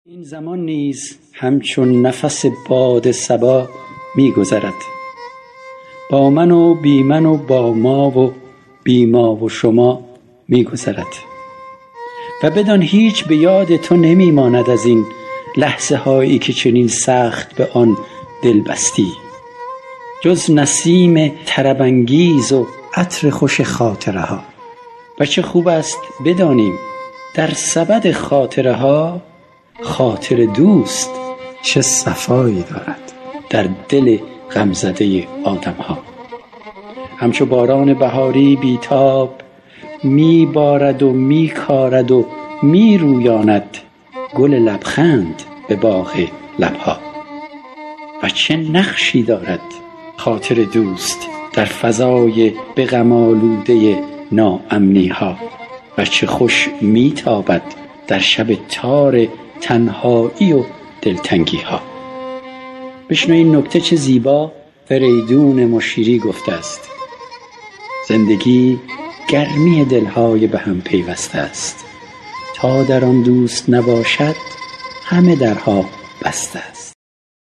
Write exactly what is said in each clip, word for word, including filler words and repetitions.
این زمان نیز همچون نفس باد صبا می گذرد، با من و بی من و با ما و بی ما و شما می گذرد و بدان هیچ به یاد تو نمی ماند از این لحظه هایی که چنین سخت به آن دل بستی، جز نسیم طرب‌انگیز و عطر خوش خاطره ها. و چه خوب است بدانیم در سبد خاطره ها خاطر دوست چه صفایی دارد در دل غمزده آدم ها. همچو باران بهاری بیتاب می بارد و می کارد و می رویاند گل لبخند به باغ لبها. و چه نقشی دارد خاطر دوست در فضای به غم آلوده ناامنی ها و چه خوش می تابد در شب تار تنهایی و دلتنگی ها. بشنو این نکته چه زیبا فریدون مشیری گفته است: زندگی گرمی دلهای به هم پیوسته است، تا در آن دوست نباشد همه درها بسته است.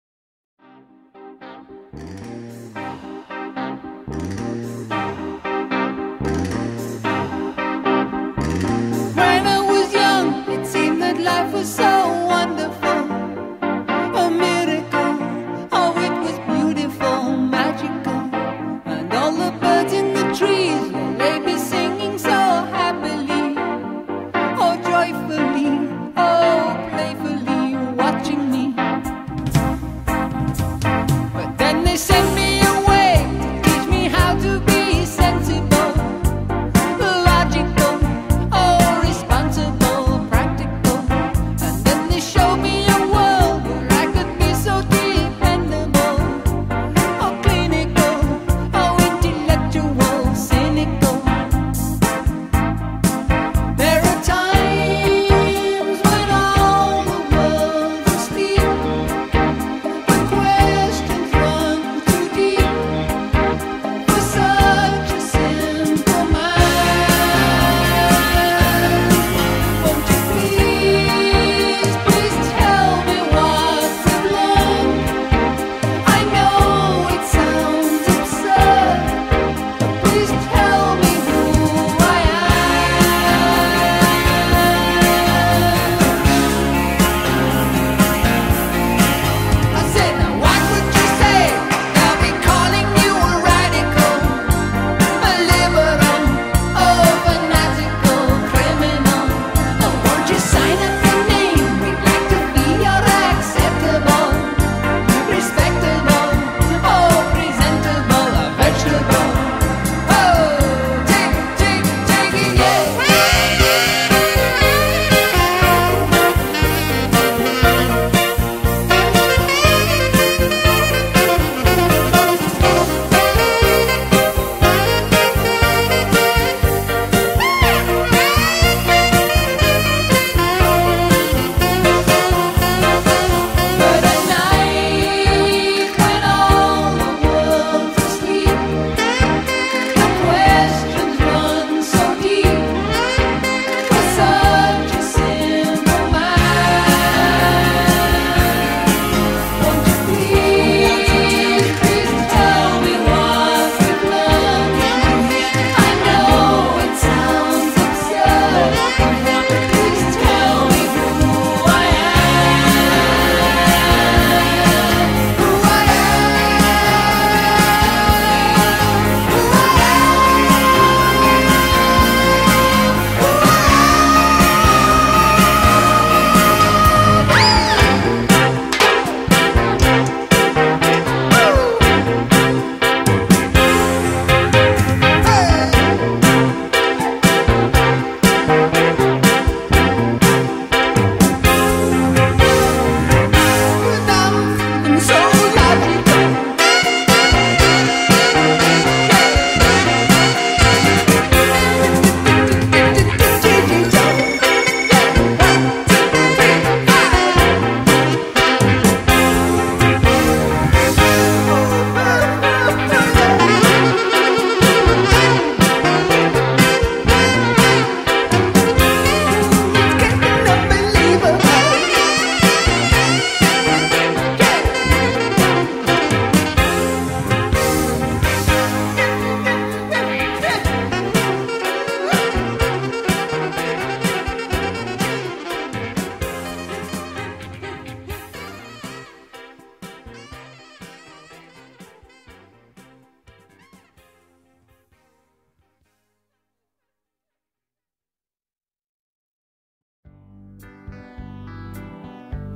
Life was so wonderful, a miracle. Oh, it was beautiful, magical. And all the birds in the trees, well, they be singing so happily, oh, joyfully, oh, playfully, watching me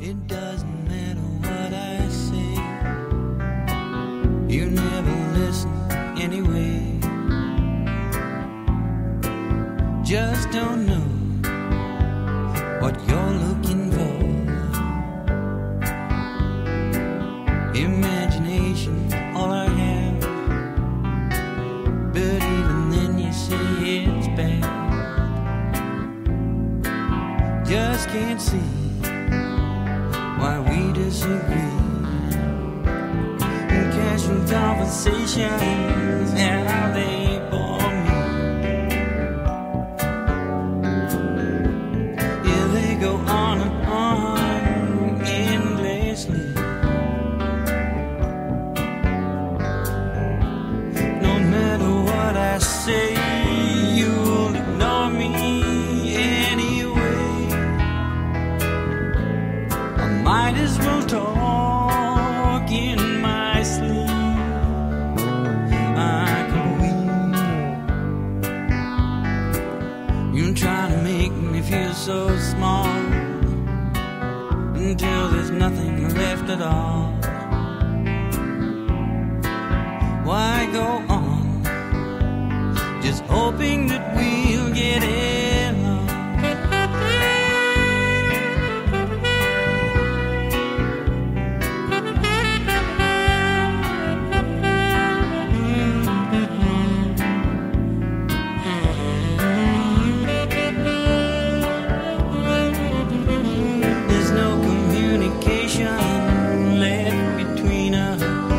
It doesn't matter what I say, you never listen anyway. Just don't know what you're looking for. Imagination, all I have, but even then you say it's bad. Just can't see why we disagree. And casual conversations, how they bore me. Yeah, they go on and on endlessly. No matter what I say, you'll ignore me anyway. I might as well talk in my sleep. I can weep. You're trying to make me feel so small until there's nothing left at all. Why go on just hoping that we'll get along? There's no communication left between us.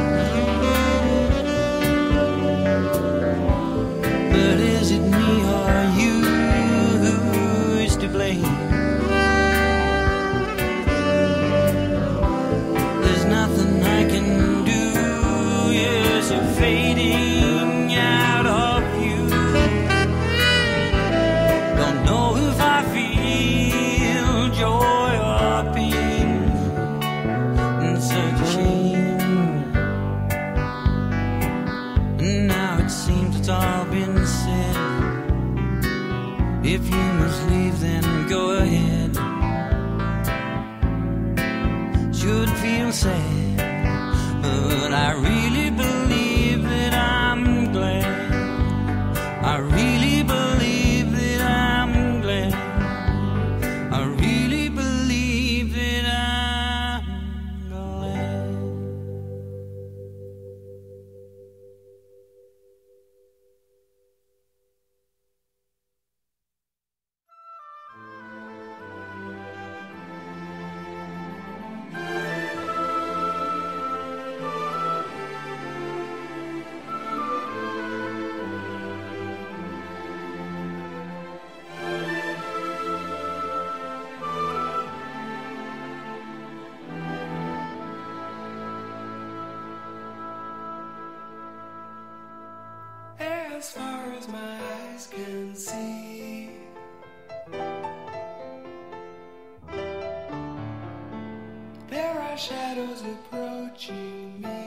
But is it me or you who's to blame? There's nothing I can do. Yes, you're fading out of view. Don't know if I feel joy or pain. It's such a shame. And now it seems it's all been said. If you must leave, then go ahead. Should feel sad, but I really believe that I'm glad. I really believe that I'm glad. I really believe that I'm glad. As far as my eyes can see, there are shadows approaching me.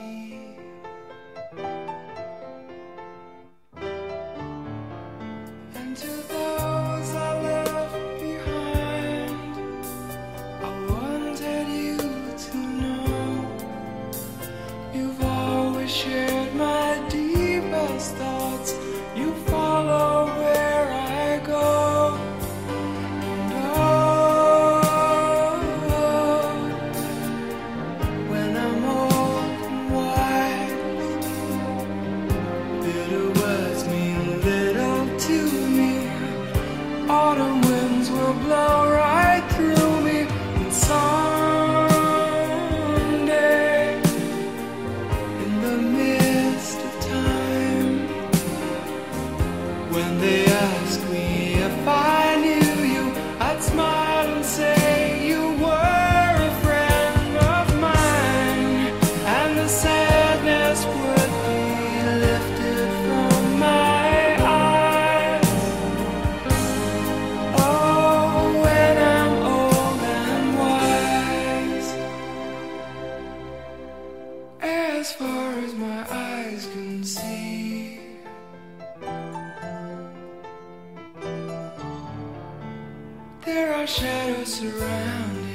And to those I left behind, I wanted you to know you've always shared my deepest thoughts. You follow where I go. And oh, when I'm old and wise, bitter words mean little to me. Autumn winds will blow right through me. And someday, in the midst of time, when they ask me if I knew you, I'd smile and say you were a friend of mine, and the sadness would be lifted from my eyes. Oh, when I'm old and wise, as far as my eyes can see, there are shadows surrounding